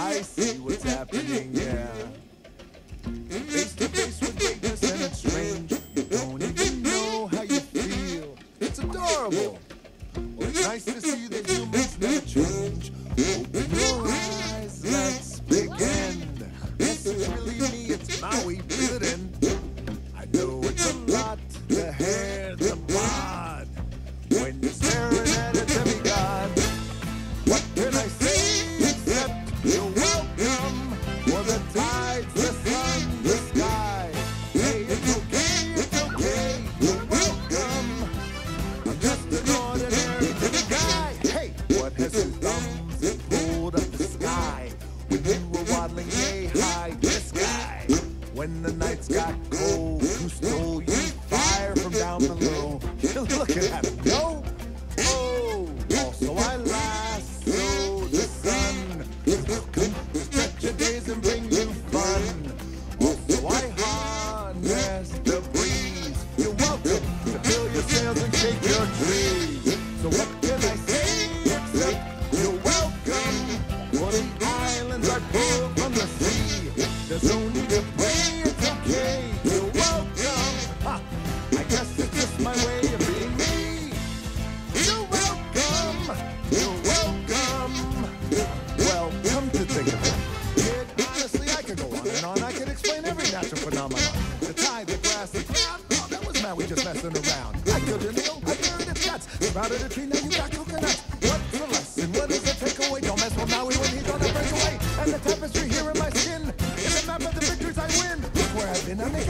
I see what's happening, yeah. Face to face with greatness and it's strange. You don't even know how you feel. It's adorable. Well, it's nice to see that humans never change. Open your eyes, let's begin. Yes, it's really me, it's Maui, breathe it in. I know it's a lot, the hair, the bod. When you're staring at a demigod, what can I say except you're welcome? For the tides, the sun, the sky. Hey, it's okay, you're welcome. I'm just an ordinary guy. Hey, what has two thumbs and pulled up the sky? When you were waddling yay high to the sky. When the nights got cold, who stole you fire from down below? You're looking at him, yo. Oh, also I lasso the sun. Welcome to stretch your days and bring you fun. Also I harness the breeze. You're welcome to fill your sails and shake your trees. So what can I say except you're welcome? For the islands are pulled from the sea. There's no need to pray, it's okay. You're welcome. Ha, I guess it's just my way of being me. You're welcome. You're welcome. Well, come to think of it, kid, honestly, I could go on and on. I could explain every natural phenomenon. The tide, the grass, the ground. Oh, that was Maui just messing around. I killed an eel, I buried its guts. Sprouted a tree, now you got coconuts. What's the lesson? What is the takeaway? Don't mess with Maui when he's on a breakaway. And the tapestry here in my skin is a map of the victories I win. Look where I've been, I'm